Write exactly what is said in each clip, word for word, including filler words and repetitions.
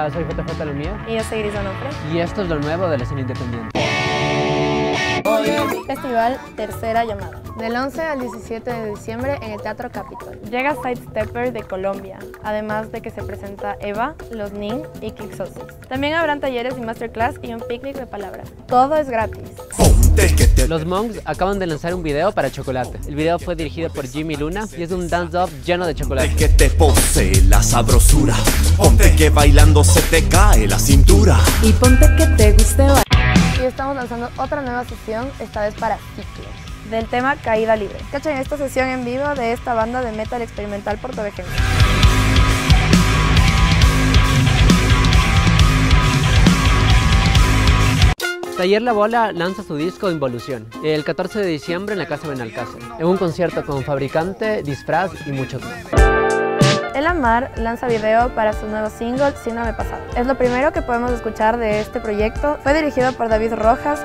Hola, soy J J Lemía. Y yo soy Gris Onofre. Y esto es lo nuevo de la escena independiente. Festival Tercera Llamada. Del once al diecisiete de diciembre en el Teatro Capitol. Llega Sidestepper de Colombia, además de que se presenta Eva, Los Nin y Kixosis. También habrán talleres y masterclass y un picnic de palabras. Todo es gratis. Los Monks acaban de lanzar un video para Chocolate. El video fue dirigido por Jimmy Luna y es un dance-off lleno de chocolate. Que te posee la sabrosura, ponte que bailando se te cae la cintura. Y ponte que te guste bailar. Y estamos lanzando otra nueva sesión, esta vez para ciclos, del tema Caída Libre. Cachen esta sesión en vivo de esta banda de metal experimental puertorriqueña. Taller La Bola lanza su disco Involución el catorce de diciembre en la Casa Benalcázar, en un concierto con Fabricante, Disfraz y muchos más. El Amar lanza video para su nuevo single Síndrome Pasado. Es lo primero que podemos escuchar de este proyecto. Fue dirigido por David Rojas.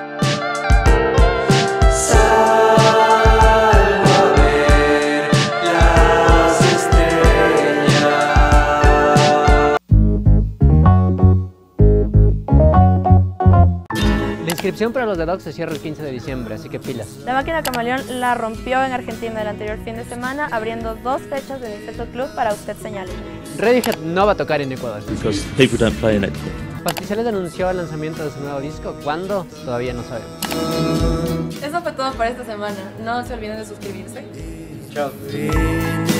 La inscripción para los The Dogs se cierra el quince de diciembre, así que pilas. La Máquina Camaleón la rompió en Argentina el anterior fin de semana, abriendo dos fechas de Insecto Club para Usted Señale. Radiohead no va a tocar en Ecuador. Because people don't play in Ecuador. Pastizales anunció el lanzamiento de su nuevo disco. ¿Cuándo? Todavía no sabemos. Eso fue todo por esta semana. No se olviden de suscribirse. Chao.